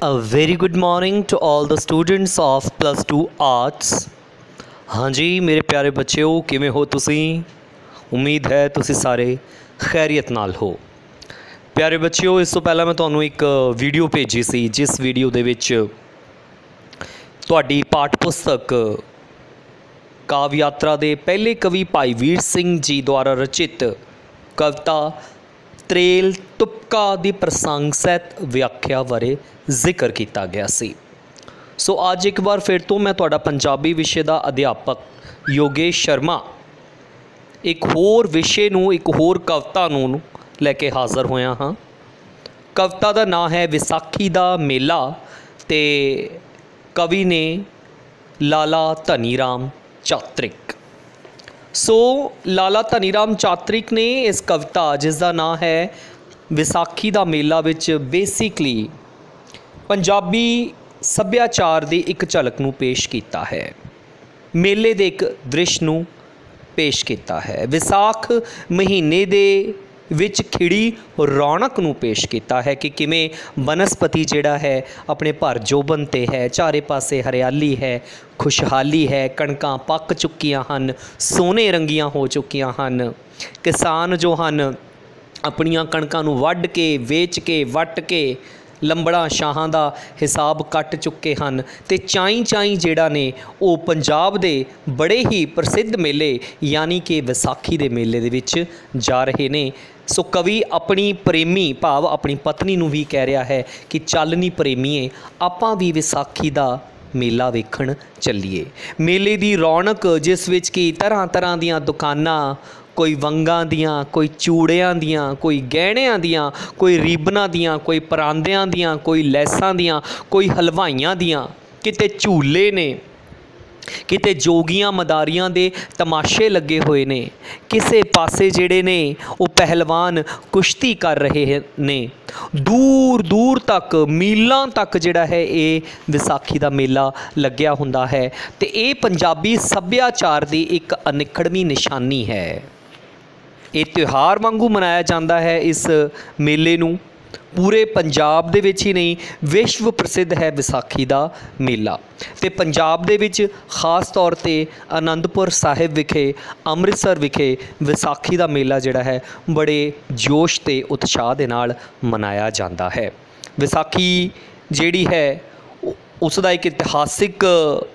A very good morning to all the students of plus 2 arts. हाँ जी मेरे प्यारे बच्चों, किवें हो तुसीं? उम्मीद है तुसीं सारे खैरियत नाल हो। प्यारे बच्चों, इस तो पहला मैं तुहानूं एक वीडियो भेजी सी, जिस वीडियो दे विच तुहाडी पाठ पुस्तक काव्य यात्रा दे पहले कवि भाई वीर सिंह जी द्वारा रचित कविता त्रेल तुपका दी प्रसंग सहित व्याख्या बारे जिक्र किया गया सी। सो अज एक बार फिर तो मैं तुहाडा पंजाबी विषय का अध्यापक योगेश शर्मा एक होर विषय नूं, एक होर कविता नूं लैके हाज़र होया हाँ। कविता का नाम है विसाखी दा मेला ते कवि ने लाला धनीराम चात्रिक। सो लाला धनीराम चात्रिक ने इस कविता जिसका नाम है विसाखी दा मेला विच बेसिकली पंजाबी सभ्याचार की एक झलक नूं पेश किया है, मेले दे एक दृश्य नूं पेश किया है, विसाख महीने दे विच खिड़ी रौनक नूं पेश किया है कि किमें बनस्पति जिहड़ा है अपने भर जोबन ते है, चारे पासे हरियाली है, खुशहाली है, कणकां पक चुकियां हन, सोने रंगियां हो चुकियां हन। किसान जो हन अपनियां कणकां नूं वढ के वेच के वट के लंबड़ा शाहां दा हिसाब कट चुके हैं ते चाई चाई जिहड़ा ने वो पंजाब दे बड़े ही प्रसिद्ध मेले यानी कि विसाखी दे मेले दे विच जा रहे ने। सो कवि अपनी प्रेमी भाव अपनी पत्नी नूं भी कह रहा है कि चल नी प्रेमीए आपां भी विसाखी दा मेला वेखण चलीए। मेले दी रौनक जिस विच कि तरह तरह दीआं दुकानां, कोई वंगां दियां, कोई चूड़ियां दियां, कोई गहणियां दियां, कोई रीबनां दियां, कोई परांदियां दियां, कोई लैसां दियां, कोई हलवाइयां दियां, किते झूले ने, किते जोगियां मदारियां दे तमाशे लगे हुए ने, किसे पासे जिहड़े ने वो पहलवान कुश्ती कर रहे ने। दूर दूर तक मीलों तक जिहड़ा है ये विसाखी दा मेला लग्या हुंदा है ते ये पंजाबी सभ्याचार दी एक अनिखड़वी निशानी है। ये त्यौहार वांगू मनाया जाता है। इस मेले नूं पूरे पंजाब दे विच ही नहीं विश्व प्रसिद्ध है विसाखी दा मेला। ते पंजाब दे विच खास तौर ते आनंदपुर साहिब विखे, अमृतसर विखे विसाखी दा मेला जिहड़ा है बड़े जोश ते उत्साह दे नाल मनाया जाता है। विसाखी जिहड़ी है उसदा एक इतिहासिक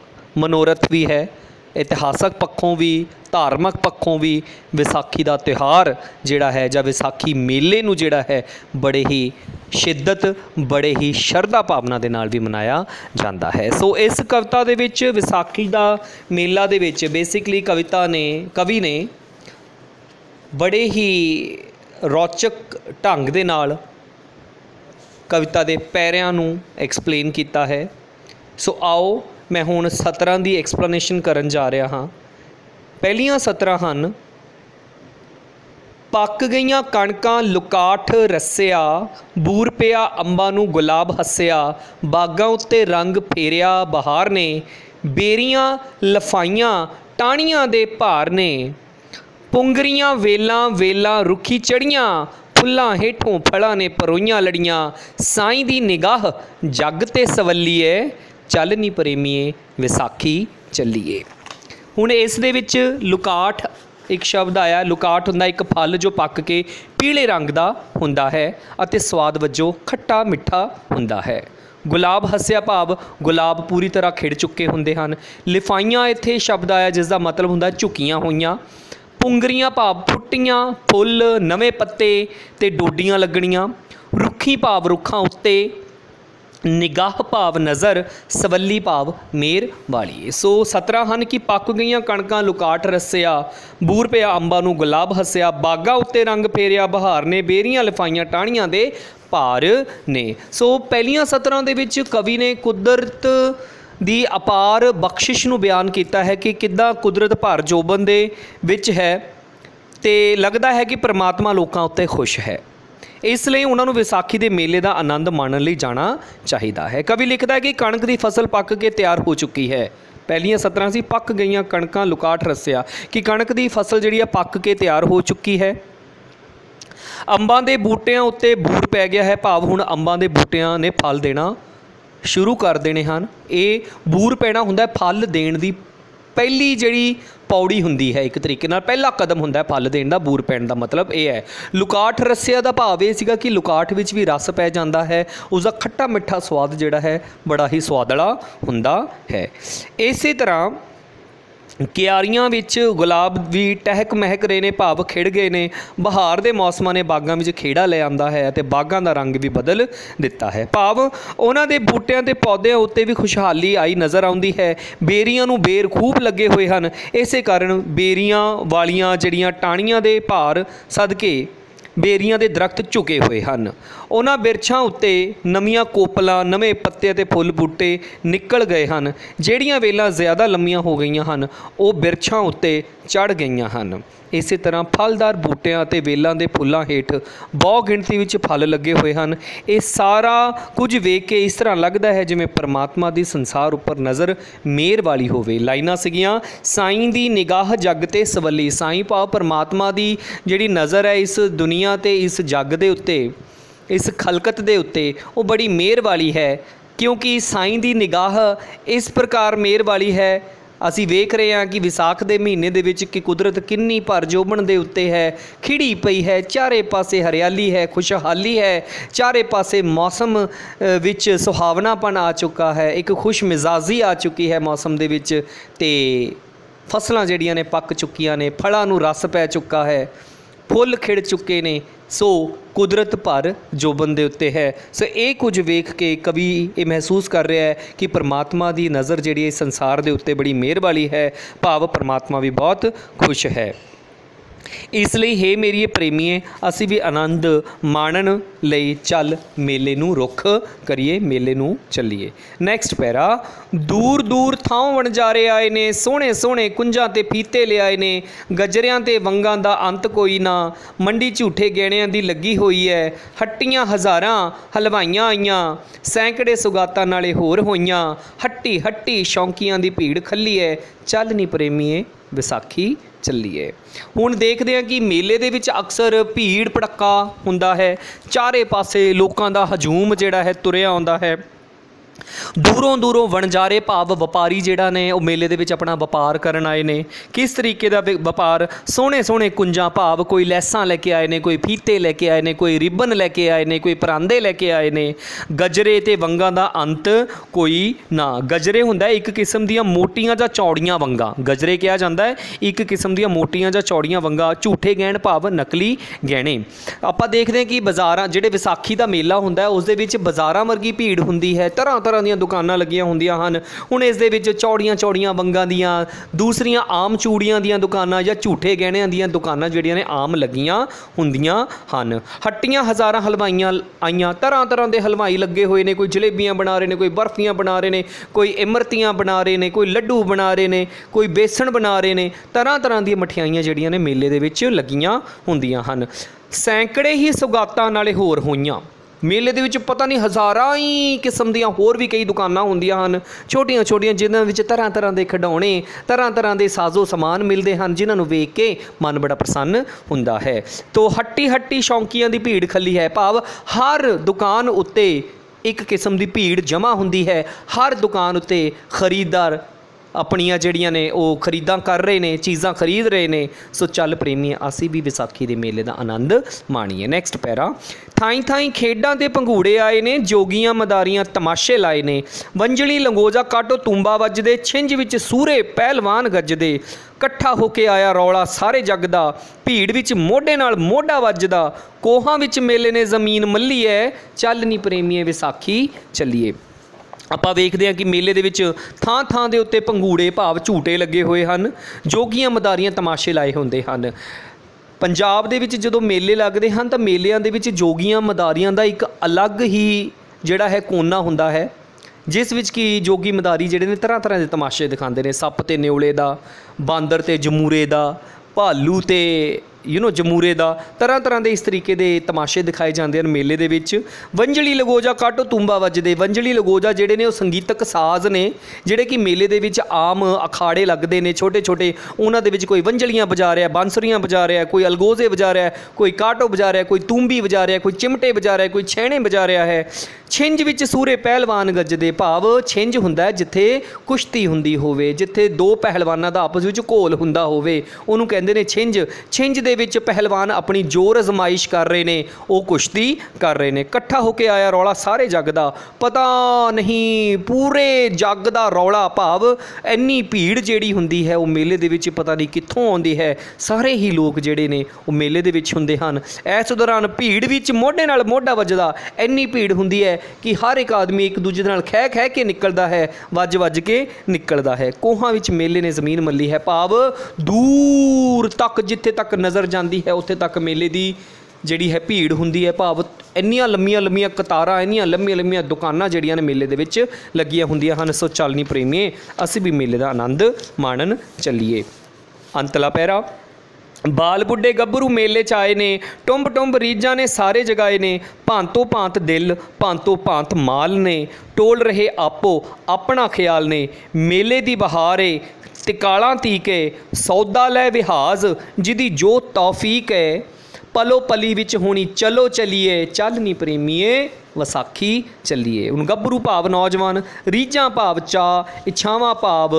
मनोरथ भी है, इतिहासक पक्षों भी धार्मिक पक्षों भी विसाखी का त्यौहार जिहड़ा है जां विसाखी मेले नूं जिहड़ा है बड़े ही शिद्दत बड़े ही शरधा भावना दे नाल भी मनाया जाता है। सो इस कविता दे विच विसाखी का मेला दे विच बेसिकली कवि ने बड़े ही रोचक ढंग दे नाल कविता दे पैरिਆਂ नूं एक्सप्लेन किया है। सो आओ मैं हुण सतरां दी एक्सप्लेनेशन करन जा रहा हाँ। पहलियां सतरां हन, पक गईयां कणकां लुकाठ रस्सिया, बूर पिया अंबां नूं गुलाब हस्सिया, बागां उत्ते रंग फेरिया बहार ने, बेरियां लफाइयां टाणियां दे भार ने, पुंगरियां वेलां वेलां रुखी चढ़ियां, फुल्लां हेठों फलां ने परोइयां लड़ियां, साईं दी निगाह जग ते सवल्लीए, चल नी प्रेमीए विसाखी चलीए। हुण इस दे विच लुकाठ एक शब्द आया। लुकाठ हुंदा एक फल जो पक के पीले रंग का हुंदा है अते स्वाद वजों खट्टा मिठा हुंदा है। गुलाब हस्सिया भाव गुलाब पूरी तरह खिड़ चुके हुंदे हन। लिफाइयां इत्थे शब्द आया जिसका मतलब हुंदा झुकियां होईयां। पुंगरियां भाव फुट्टियां फुੱਲ नवे पत्ते ते डोडियां लगणियां। रुखी भाव रुखां उत्ते, निगाह भाव नज़र, सवली भाव मेर वाली। सो 17 हन कि पक गईयां कणकां लुकाठ रस्सिया, बूर पिया अंबां नूं गुलाब हस्सिया, बागां उत्ते रंग फेरिया बहार ने, बेरियां लिफाइयां टाणियां दे भार ने। सो पहलियां 17 दे विच कवि ने कुदरत दी अपार बख्शिश नूं बयान किया है कि किद्दां कुदरत भर जोबन दे विच है ते लगदा है कि परमात्मा लोकां उत्ते खुश है, इसलिए उन्होंने विसाखी के मेले का आनंद माणन लई जाना चाहिए है। कवि लिखता है कि कणक की फसल पक के तैयार हो चुकी है। पहलियां 17 सी पक गईयां कणकां लुकाठ रस्सिया कि कणक की फसल जिहड़ी पक के तैयार हो चुकी है। अंबां दे बूटियां उत्ते बूर पै गया है, भाव हुण अंबां दे बूटियां ने फल देना शुरू कर देने हैं। ये बूर पैना हुंदा है फल देण दी पहली जिहड़ी पौड़ी हुंदी है, एक तरीके नाल पहला कदम हुंदा है फल देण दा। बूर पैण दा मतलब ये है। लुकाठ रस्सिया दा भाव ये सीगा कि लुकाठ विच भी रस पै जांदा है, उसका खट्टा मिठा स्वाद जिहड़ा है बड़ा ही स्वादला हुंदा है। इसे तरह क्यारियां विच गुलाब भी टहक महक रहे ने, भाव खिड़ गए ने। बहार दे मौसमां ने बागां विच खेड़ा ले आंदा है ते बागां दा रंग भी बदल दिता है। भाव उन्हां दे बूटियां ते पौदिਆਂ उत्ते भी खुशहाली आई नज़र आउंदी है। बेरियां नूं बेर खूब लगे हुए हैं, इसे कारण बेरियां वालियां जिहड़ियां टाहणियां दे भार सदके बेरियां दे दरख्त झुके हुए हैं। उन्हां बिरछां उत्ते नवीआं कोपलां, नवे पत्ते ते फुੱਲ बूटे निकल गए हैं। ਜਿਹੜੀਆਂ ਵੇਲਾਂ ज़्यादा लंबियां हो गई हैं वो बिरछां उत्ते चढ़ गई हैं। इस तरह फलदार बूटियां ते वेलों के फुलों हेठ बहु गिणती विच फल लगे हुए हैं। ये सारा कुछ वेख के इस तरह लगता है जिवें परमात्मा की संसार उपर नज़र मेहर वाली होवे। लाइनां सीगियां, साईं दी निगाह जग ते सवली। साईं भाव परमात्मा की जिहड़ी नज़र है इस दुनिया ते इस जग दे उत्ते, इस खलकत दे उत्ते वो बड़ी मेहर वाली है, क्योंकि साईं दी निगाह इस प्रकार मेहर वाली है। असी वेख रहे हैं कि विसाख के महीने दे विच कि कुदरत किन्नी भर जोबन दे उत्ते है, खिड़ी पई है, चारे पासे हरियाली है, खुशहाली है, चारे पासे मौसम विच सुहावनापन आ चुका है, एक खुश मिजाजी आ चुकी है मौसम दे विच, ते फसलां जिहड़ियां ने पक चुकियां ने, फलां नूं रस पै चुका है, फुੱਲ खिड़ चुके ने। सो कुदरत भर जोबन दे उत्ते है। सो ये कुछ वेख के कवि ये महसूस कर रहा है कि परमात्मा की नज़र जिहड़ी इस संसार दे उत्ते बड़ी मेहर वाली है, भाव परमात्मा भी बहुत खुश है। इसलिए हे मेरी प्रेमीए, असी भी आनंद माणन लई चल मेले नूं रुख करिए, मेले नूं चलीए। नैक्सट पैरा, दूर दूर थां वणजारे आए ने, सोहणे सोहणे कुंजां ते फीते ले आए ने, गजरियां ते वंगां दा अंत कोई ना, मंडी झूठे गहणियां दी लगी होई है, हट्टियां हज़ारां हलवाइयां आईयां, सैकड़े सुगातां नाले होर होईयां, हट्टी हट्टी शौंकियां दी भीड़ खल्ली है, चल नी प्रेमीए विसाखी ਚੱਲੀਏ। ਹੁਣ ਦੇਖਦੇ ਹਾਂ ਕਿ ਮੇਲੇ ਦੇ ਵਿੱਚ ਅਕਸਰ ਭੀੜ ਭੜੱਕਾ ਹੁੰਦਾ ਹੈ, ਚਾਰੇ ਪਾਸੇ ਲੋਕਾਂ ਦਾ ਹਜੂਮ ਜਿਹੜਾ ਹੈ ਤੁਰਿਆ ਆਉਂਦਾ ਹੈ। दूरों दूरों वणजारे भाव व्यापारी जिहड़ा ने वो मेले दे विच अपना व्यापार करन आए ने। किस तरीके का व्यापार, सोहणे सोहणे कुंजां भाव कोई लैसां लैके आए ने, कोई फीते लैके आए ने, कोई रिबन लैके आए ने, कोई परांदे लैके आए ने। गजरे ते वंगां दा अंत कोई ना। गजरे हुंदा एक किस्म दियां मोटियां जां चौड़ियां वंगां, गजरे कहा जाता है एक किस्म दियां मोटियां जां चौड़ियां वंगां। झूठे गहण भाव नकली गहणे। आपां देखदे कि बाज़ारां जिहड़े विसाखी दा मेला हुंदा है उस दे विच बाज़ारां वर्गी भीड़ हुंदी है, तरह तरह ਦੀਆਂ ਦੁਕਾਨਾਂ ਲੱਗੀਆਂ ਹੁੰਦੀਆਂ ਹਨ। ਹੁਣ ਇਸ ਦੇ ਵਿੱਚ ਚੌੜੀਆਂ ਚੌੜੀਆਂ ਵੰਗਾਂ ਦੀਆਂ, ਦੂਸਰੀਆਂ ਆਮ ਚੂੜੀਆਂ ਦੀਆਂ ਦੁਕਾਨਾਂ ਜਾਂ ਝੂਠੇ ਗਹਿਣਿਆਂ ਦੀਆਂ ਦੁਕਾਨਾਂ ਜਿਹੜੀਆਂ ਨੇ ਆਮ ਲੱਗੀਆਂ ਹੁੰਦੀਆਂ ਹਨ। ਹੱਟੀਆਂ ਹਜ਼ਾਰਾਂ ਹਲਵਾਈਆਂ ਆਈਆਂ, ਤਰ੍ਹਾਂ ਤਰ੍ਹਾਂ ਦੇ ਹਲਵਾਈ ਲੱਗੇ ਹੋਏ ਨੇ, ਕੋਈ ਜਲੇਬੀਆਂ ਬਣਾ ਰਹੇ ਨੇ, ਕੋਈ ਬਰਫੀਆਂ ਬਣਾ ਰਹੇ ਨੇ, ਕੋਈ ਇਮਰਤੀਆਂ ਬਣਾ ਰਹੇ ਨੇ, ਕੋਈ ਲੱਡੂ ਬਣਾ ਰਹੇ ਨੇ, ਕੋਈ ਬੇਸਣ ਬਣਾ ਰਹੇ ਨੇ। ਤਰ੍ਹਾਂ ਤਰ੍ਹਾਂ ਦੀਆਂ ਮਠਿਆਈਆਂ ਜਿਹੜੀਆਂ ਨੇ ਮੇਲੇ ਦੇ ਵਿੱਚ ਲੱਗੀਆਂ ਹੁੰਦੀਆਂ ਹਨ। ਸੈਂਕੜੇ ਹੀ ਸੁਗਾਤਾਂ ਨਾਲੇ ਹੋਰ ਹੋਈਆਂ। मेले ਦੇ ਵਿੱਚ पता नहीं हज़ारां ही किस्म ਦੀਆਂ ਹੋਰ भी कई दुकानां ਹੁੰਦੀਆਂ ਹਨ, ਛੋਟੀਆਂ ਛੋਟੀਆਂ ਜਿਨ੍ਹਾਂ ਵਿੱਚ ਤਰ੍ਹਾਂ ਤਰ੍ਹਾਂ ਦੇ ਖਿਡੌਣੇ, ਤਰ੍ਹਾਂ ਤਰ੍ਹਾਂ ਦੇ ਸਾਜ਼ੋ ਸਮਾਨ ਮਿਲਦੇ ਹਨ, ਜਿਨ੍ਹਾਂ ਨੂੰ ਵੇਖ ਕੇ ਮਨ ਬੜਾ ਪ੍ਰਸੰਨ ਹੁੰਦਾ ਹੈ। तो हट्टी हट्टी शौंकियां ਦੀ ਭੀੜ ਖੱਲੀ ਹੈ, ਭਾਵ हर दुकान उत्ते एक किस्म की भीड़ जमा ਹੁੰਦੀ है। हर दुकान उत्ते खरीददार अपनियां जिहड़ियां ने वो खरीदां कर रहे ने, चीज़ां खरीद रहे ने। सो चल प्रेमी असी भी विसाखी के मेले का आनंद माणीए। नैक्सट पैरा, थाई थाई खेडां ते भंगूड़े आए ने, जोगियां मदारियां तमाशे लाए ने, वंजली लंगोजा काटो तूंबा वजदे, छिंज विच सूरे पहलवान गजदे, कट्ठा होके आया रौला सारे जग दा, भीड़ विच मोढे नाल मोढा वजदा, कोहां विच मेले ने जमीन मल्ली है, चल नी प्रेमीए विसाखी चलीए। ਆਪਾਂ ਵੇਖਦੇ ਹਾਂ कि मेले ਦੇ ਵਿੱਚ ਥਾਂ ਥਾਂ ਦੇ ਉੱਤੇ ਭੰਗੂੜੇ ਭਾਵ ਝੂਟੇ ਲੱਗੇ ਹੋਏ ਹਨ, ਜੋਗੀਆਂ ਮਦਾਰੀਆਂ ਤਮਾਸ਼ੇ ਲਾਏ ਹੁੰਦੇ ਹਨ। ਪੰਜਾਬ ਦੇ ਵਿੱਚ ਜਦੋਂ ਮੇਲੇ ਲੱਗਦੇ ਹਨ ਤਾਂ ਮੇਲਿਆਂ ਦੇ ਵਿੱਚ ਜੋਗੀਆਂ ਮਦਾਰੀਆਂ ਦਾ ਇੱਕ ਅਲੱਗ ਹੀ ਜਿਹੜਾ ਹੈ ਕੋਨਾ ਹੁੰਦਾ ਹੈ, ਜਿਸ ਵਿੱਚ ਕਿ ਜੋਗੀ ਮਦਾਰੀ ਜਿਹੜੇ ਨੇ ਤਰ੍ਹਾਂ ਤਰ੍ਹਾਂ ਦੇ ਤਮਾਸ਼ੇ ਦਿਖਾਉਂਦੇ ਨੇ। ਸੱਪ ਤੇ ਨਿਉਲੇ ਦਾ, ਬਾਂਦਰ ਤੇ ਜਮੂਰੇ ਦਾ, ਭਾਲੂ ਤੇ ਜਮੂਰੇ ਦਾ ਤਰ੍ਹਾਂ ਤਰ੍ਹਾਂ ਦੇ ਇਸ ਤਰੀਕੇ ਦੇ ਤਮਾਸ਼ੇ ਦਿਖਾਏ ਜਾਂਦੇ ਹਨ ਮੇਲੇ ਦੇ ਵਿੱਚ। ਵੰਜਲੀ ਲਗੋਜਾ ਕਾਟੋ ਤੁੰਬਾ ਵੱਜਦੇ। ਵੰਜਲੀ ਲਗੋਜਾ ਜਿਹੜੇ ਨੇ ਉਹ ਸੰਗੀਤਕ ਸਾਜ਼ ਨੇ ਜਿਹੜੇ ਕਿ ਮੇਲੇ ਦੇ ਵਿੱਚ ਆਮ ਅਖਾੜੇ ਲੱਗਦੇ ਨੇ ਛੋਟੇ ਛੋਟੇ, ਉਹਨਾਂ ਦੇ ਵਿੱਚ ਕੋਈ ਵੰਜਲੀਆਂ ਵਜਾ ਰਿਹਾ, ਬਾਂਸੁਰੀਆਂ ਵਜਾ ਰਿਹਾ, ਕੋਈ ਅਲਗੋਜ਼ੇ ਵਜਾ ਰਿਹਾ, ਕੋਈ ਕਾਟੋ ਵਜਾ ਰਿਹਾ, ਕੋਈ ਤੂੰਬੀ ਵਜਾ ਰਿਹਾ, ਕੋਈ ਚਿਮਟੇ ਵਜਾ ਰਿਹਾ, ਕੋਈ ਛੈਣੇ ਵਜਾ ਰਿਹਾ ਹੈ। ਛਿੰਝ ਵਿੱਚ ਸੂਰੇ ਪਹਿਲਵਾਨ ਗੱਜਦੇ, ਭਾਵ ਛਿੰਝ ਹੁੰਦਾ ਜਿੱਥੇ ਕੁਸ਼ਤੀ ਹੁੰਦੀ ਹੋਵੇ, ਜਿੱਥੇ ਦੋ ਪਹਿਲਵਾਨਾਂ ਦਾ ਆਪਸ ਵਿੱਚ ਘੋਲ ਹੁੰਦਾ ਹੋਵੇ, ਉਹਨੂੰ ਕਹਿੰਦੇ ਨੇ ਛਿੰਝ। ਛਿੰਝ ਦੇ ਵਿੱਚ ਪਹਿਲਵਾਨ ਆਪਣੀ ਜ਼ੋਰ ਅਜ਼ਮਾਇਸ਼ ਕਰ ਰਹੇ ਨੇ, ਉਹ ਕੁਸ਼ਤੀ ਕਰ ਰਹੇ ਨੇ। ਇਕੱਠਾ ਹੋ ਕੇ ਆਇਆ ਰੌਲਾ ਸਾਰੇ ਜੱਗ ਦਾ, ਪਤਾ ਨਹੀਂ ਪੂਰੇ ਜੱਗ ਦਾ ਰੌਲਾ, ਭਾਵ ਇੰਨੀ ਭੀੜ ਜਿਹੜੀ ਹੁੰਦੀ ਹੈ ਉਹ ਮੇਲੇ ਦੇ ਵਿੱਚ ਪਤਾ ਨਹੀਂ ਕਿੱਥੋਂ ਆਉਂਦੀ ਹੈ। ਸਾਰੇ ਹੀ ਲੋਕ ਜਿਹੜੇ ਨੇ ਉਹ ਮੇਲੇ ਦੇ ਵਿੱਚ ਹੁੰਦੇ ਹਨ। ਇਸ ਦੌਰਾਨ ਭੀੜ ਵਿੱਚ ਮੋਢੇ ਨਾਲ ਮੋਢਾ ਵੱਜਦਾ, ਇੰਨੀ ਭੀੜ ਹੁੰਦੀ ਹੈ ਕਿ ਹਰ ਇੱਕ ਆਦਮੀ ਇੱਕ ਦੂਜੇ ਦੇ ਨਾਲ ਖਹਿ ਖਹਿ ਕੇ ਨਿਕਲਦਾ ਹੈ, ਵੱਜ ਵੱਜ ਕੇ ਨਿਕਲਦਾ ਹੈ। ਕੋਹਾਂ ਵਿੱਚ ਮੇਲੇ ਨੇ ਜ਼ਮੀਨ ਮੱਲੀ ਹੈ, ਭਾਵ ਦੂਰ ਤੱਕ ਜਿੱਥੇ ਤੱਕ ਨਜ਼ਰ ਜਾਂਦੀ ਹੈ ਉੱਥੇ ਤੱਕ ਮੇਲੇ ਦੀ ਜਿਹੜੀ ਹੈ ਭੀੜ ਹੁੰਦੀ ਹੈ, ਭਾਵ ਇੰਨੀਆਂ ਲੰਮੀਆਂ ਲੰਮੀਆਂ ਕਤਾਰਾਂ, ਇੰਨੀਆਂ ਲੰਮੀਆਂ ਲੰਮੀਆਂ ਦੁਕਾਨਾਂ ਜਿਹੜੀਆਂ ਨੇ ਮੇਲੇ ਦੇ ਵਿੱਚ ਲੱਗੀਆਂ ਹੁੰਦੀਆਂ ਹਨ। ਸੋ ਚੱਲਣੀ ਪ੍ਰੇਮੀਏ, ਅਸੀਂ ਵੀ ਮੇਲੇ ਦਾ ਆਨੰਦ ਮਾਣਨ ਚੱਲੀਏ। ਅੰਤਲਾ ਪਹਿਰਾ। ਬਾਲ ਬੁੱਢੇ ਗੱਭਰੂ ਮੇਲੇ 'ਚ ਆਏ ਨੇ, ਟੁੰਬ ਟੁੰਬ ਰੀਝਾਂ ਨੇ ਸਾਰੇ ਜਗਾਏ ਨੇ, ਭਾਂਤੋ ਭਾਂਤ ਦਿਲ ਭਾਂਤੋ ਭਾਂਤ ਮਾਲ ਨੇ, ਟੋਲ ਰਹੇ ਆਪੋ ਆਪਣਾ ਖਿਆਲ ਨੇ, ਮੇਲੇ ਦੀ ਬਹਾਰ ਏ ਤਿਕਾਲਾਂ ਤੀਕੇ, ਸੌਦਾ ਲੈ ਵਿਹਾਜ਼ ਜਿਹਦੀ ਜੋ ਤੌਫੀਕ ਹੈ, ਪਲੋ ਪਲੀ ਵਿੱਚ ਹੋਣੀ ਚਲੋ ਚਲੀਏ, ਚੱਲ ਨੀ ਪ੍ਰੇਮੀਏ ਵਿਸਾਖੀ ਚੱਲੀਏ। ਹੁਣ ਗੱਭਰੂ ਭਾਵ ਨੌਜਵਾਨ, ਰੀਝਾਂ ਭਾਵ ਚਾਅ, ਇੱਛਾਵਾਂ ਭਾਵ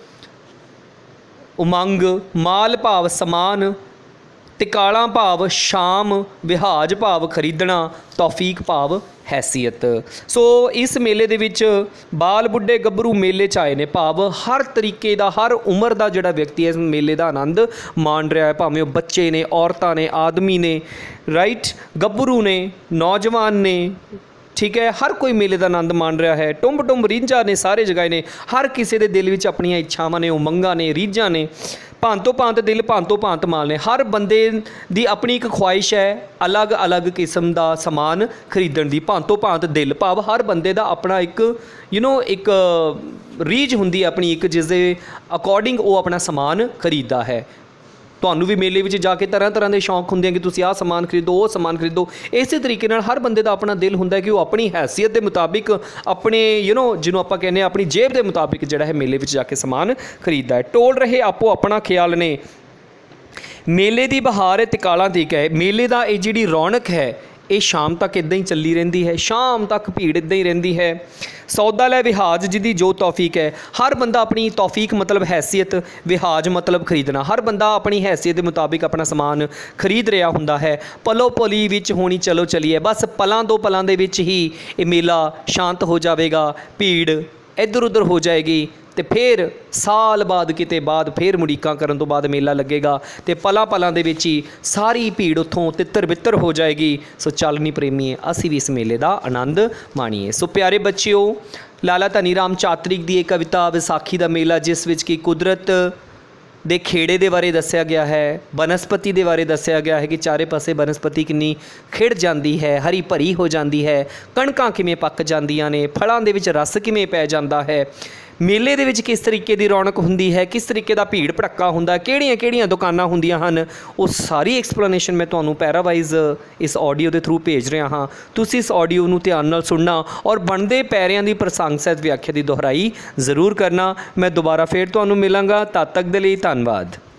ਉਮੰਗ, ਮਾਲ ਭਾਵ ਸਮਾਨ, ਤਿਕਾਲਾਂ ਭਾਵ ਸ਼ਾਮ, ਵਿਹਾਜ ਭਾਵ ਖਰੀਦਣਾ, ਤੌਫੀਕ ਭਾਵ ਹੈਸੀਅਤ। ਸੋ ਇਸ ਮੇਲੇ ਦੇ ਵਿੱਚ ਬਾਲ ਬੁੱਢੇ ਗੱਭਰੂ ਮੇਲੇ 'ਚ ਆਏ ਨੇ, ਭਾਵ ਹਰ ਤਰੀਕੇ ਦਾ, ਹਰ ਉਮਰ ਦਾ ਜਿਹੜਾ ਵਿਅਕਤੀ ਹੈ ਇਸ ਮੇਲੇ ਦਾ ਆਨੰਦ ਮਾਣ ਰਿਹਾ ਹੈ, ਭਾਵੇਂ ਉਹ ਬੱਚੇ ਨੇ, ਔਰਤਾਂ ਨੇ, ਆਦਮੀ ਨੇ, ਰਾਈਟ, ਗੱਭਰੂ ਨੇ, ਨੌਜਵਾਨ ਨੇ, ਠੀਕ ਹੈ, ਹਰ ਕੋਈ ਮੇਲੇ ਦਾ ਆਨੰਦ ਮਾਣ ਰਿਹਾ ਹੈ। ਟੁੰਬ ਟੁੰਬ ਰੀਝਾਂ ਨੇ ਸਾਰੇ ਜਗਾਏ ਨੇ, ਹਰ ਕਿਸੇ ਦੇ ਦਿਲ ਵਿੱਚ ਆਪਣੀਆਂ ਇੱਛਾਵਾਂ ਨੇ, ਉਮੰਗਾਂ ਨੇ, ਰੀਝਾਂ ਨੇ। ਭਾਂਤੋ ਭਾਂਤ ਦਿਲ ਭਾਂਤੋ ਭਾਂਤ ਮਾਲ ਨੇ, ਹਰ ਬੰਦੇ ਦੀ ਆਪਣੀ ਇੱਕ ਖੁਆਇਸ਼ ਹੈ ਅਲੱਗ ਅਲੱਗ ਕਿਸਮ ਦਾ ਸਮਾਨ ਖਰੀਦਣ ਦੀ। ਭਾਂਤੋ ਭਾਂਤ ਦਿਲ ਭਾਵ ਹਰ ਬੰਦੇ ਦਾ ਆਪਣਾ ਇੱਕ ਇੱਕ ਰੀਝ ਹੁੰਦੀ ਹੈ ਆਪਣੀ, ਇੱਕ ਜਿਸ ਦੇ ਅਕੋਰਡਿੰਗ ਉਹ ਆਪਣਾ ਸਮਾਨ ਖਰੀਦਦਾ ਹੈ। ਤੁਹਾਨੂੰ ਵੀ ਮੇਲੇ ਵਿੱਚ ਜਾ ਕੇ ਤਰ੍ਹਾਂ ਤਰ੍ਹਾਂ ਦੇ ਸ਼ੌਂਕ ਹੁੰਦੇ ਆ ਕਿ ਤੁਸੀਂ ਆਹ ਸਮਾਨ ਖਰੀਦੋ, ਉਹ ਸਮਾਨ ਖਰੀਦੋ। ਇਸੇ ਤਰੀਕੇ ਨਾਲ ਹਰ ਬੰਦੇ ਦਾ ਆਪਣਾ ਦਿਲ ਹੁੰਦਾ ਕਿ ਉਹ ਆਪਣੀ ਹੈਸੀਅਤ ਦੇ ਮੁਤਾਬਿਕ, ਆਪਣੇ ਜਿਹਨੂੰ ਆਪਾਂ ਕਹਿੰਦੇ ਹਾਂ ਆਪਣੀ ਜੇਬ ਦੇ ਮੁਤਾਬਿਕ ਜਿਹੜਾ ਹੈ ਮੇਲੇ ਵਿੱਚ ਜਾ ਕੇ ਸਮਾਨ ਖਰੀਦਦਾ ਹੈ। ਟੋਲ ਰਹੇ ਆਪੋ ਆਪਣਾ ਖਿਆਲ ਨੇ, ਮੇਲੇ ਦੀ ਬਹਾਰ ਹੈ ਤਿਕਾਲਾਂ ਤੀਕ ਹੈ। ਮੇਲੇ ਦਾ ਇਹ ਜਿਹੜੀ ਰੌਣਕ ਹੈ ਇਹ ਸ਼ਾਮ ਤੱਕ ਇੱਦਾਂ ਹੀ ਚੱਲੀ ਰਹਿੰਦੀ ਹੈ, ਸ਼ਾਮ ਤੱਕ ਭੀੜ ਇੱਦਾਂ ਹੀ ਰਹਿੰਦੀ ਹੈ। ਸੌਦਾ ਲੈ ਵਿਹਾਜ ਜਿਹਦੀ ਜੋ ਤੌਫੀਕ ਹੈ, ਹਰ ਬੰਦਾ ਆਪਣੀ ਤੌਫੀਕ ਮਤਲਬ ਹੈਸੀਅਤ, ਵਿਹਾਜ ਮਤਲਬ ਖਰੀਦਣਾ, ਹਰ ਬੰਦਾ ਆਪਣੀ ਹੈਸੀਅਤ ਦੇ ਮੁਤਾਬਿਕ ਆਪਣਾ ਸਮਾਨ ਖਰੀਦ ਰਿਹਾ ਹੁੰਦਾ ਹੈ। ਪਲੋ ਪਲੀ ਵਿੱਚ ਹੋਣੀ ਚਲੋ ਚਲੀਏ, ਬਸ ਪਲਾਂ ਦੋ ਪਲਾਂ ਦੇ ਵਿੱਚ ਹੀ ਇਹ ਮੇਲਾ ਸ਼ਾਂਤ ਹੋ ਜਾਵੇਗਾ, ਭੀੜ ਇੱਧਰ ਉੱਧਰ ਹੋ ਜਾਏਗੀ ਅਤੇ ਫਿਰ ਸਾਲ ਬਾਅਦ ਕਿਤੇ ਬਾਅਦ ਫਿਰ ਮੁੜੀਕਾਂ ਕਰਨ ਤੋਂ ਬਾਅਦ ਮੇਲਾ ਲੱਗੇਗਾ ਅਤੇ ਪਲਾਂ ਪਲਾਂ ਦੇ ਵਿੱਚ ਹੀ ਸਾਰੀ ਭੀੜ ਉੱਥੋਂ ਤਿੱਤਰ ਬਿੱਤਰ ਹੋ ਜਾਏਗੀ। ਸੋ ਚੱਲ ਨੀ ਪ੍ਰੇਮੀਏ, ਅਸੀਂ ਵੀ ਇਸ ਮੇਲੇ ਦਾ ਆਨੰਦ ਮਾਣੀਏ। ਸੋ ਪਿਆਰੇ ਬੱਚਿਓ, ਲਾਲਾ ਧਨੀ ਰਾਮ ਚਾਤ੍ਰਿਕ ਦੀ ਇਹ ਕਵਿਤਾ ਵਿਸਾਖੀ ਦਾ ਮੇਲਾ, ਜਿਸ ਵਿੱਚ ਕਿ ਕੁਦਰਤ ਦੇ ਖੇੜੇ ਦੇ ਬਾਰੇ ਦੱਸਿਆ ਗਿਆ ਹੈ, ਬਨਸਪਤੀ ਦੇ ਬਾਰੇ ਦੱਸਿਆ ਗਿਆ ਹੈ ਕਿ ਚਾਰੇ ਪਾਸੇ ਬਨਸਪਤੀ ਕਿੰਨੀ ਖਿੜ ਜਾਂਦੀ ਹੈ, ਹਰੀ ਭਰੀ ਹੋ ਜਾਂਦੀ ਹੈ, ਕਣਕਾਂ ਕਿਵੇਂ ਪੱਕ ਜਾਂਦੀਆਂ ਨੇ, ਫਲਾਂ ਦੇ ਵਿੱਚ ਰਸ ਕਿਵੇਂ ਪੈ ਜਾਂਦਾ ਹੈ, ਮੇਲੇ ਦੇ ਵਿੱਚ ਕਿਸ ਤਰੀਕੇ ਦੀ ਰੌਣਕ ਹੁੰਦੀ ਹੈ, ਕਿਸ ਤਰੀਕੇ ਦਾ ਭੀੜ ਭੜੱਕਾ ਹੁੰਦਾ, ਕਿਹੜੀਆਂ ਕਿਹੜੀਆਂ ਦੁਕਾਨਾਂ ਹੁੰਦੀਆਂ ਹਨ, ਉਹ ਸਾਰੀ ਐਕਸਪਲੇਨੇਸ਼ਨ ਮੈਂ ਤੁਹਾਨੂੰ ਪੈਰਾਵਾਈਜ਼ ਇਸ ਆਡੀਓ ਦੇ ਥਰੂ ਭੇਜ ਰਿਹਾ ਹਾਂ। ਤੁਸੀਂ ਇਸ ਆਡੀਓ ਨੂੰ ਧਿਆਨ ਨਾਲ ਸੁਣਨਾ ਔਰ ਬਣਦੇ ਪੈਰਿਆਂ ਦੀ ਪ੍ਰਸੰਗ ਸਹਿਤ ਵਿਆਖਿਆ ਦੀ ਦੁਹਰਾਈ ਜ਼ਰੂਰ ਕਰਨਾ। ਮੈਂ ਦੁਬਾਰਾ ਫਿਰ ਤੁਹਾਨੂੰ ਮਿਲਾਂਗਾ, ਤਦ ਤੱਕ ਦੇ ਲਈ ਧੰਨਵਾਦ।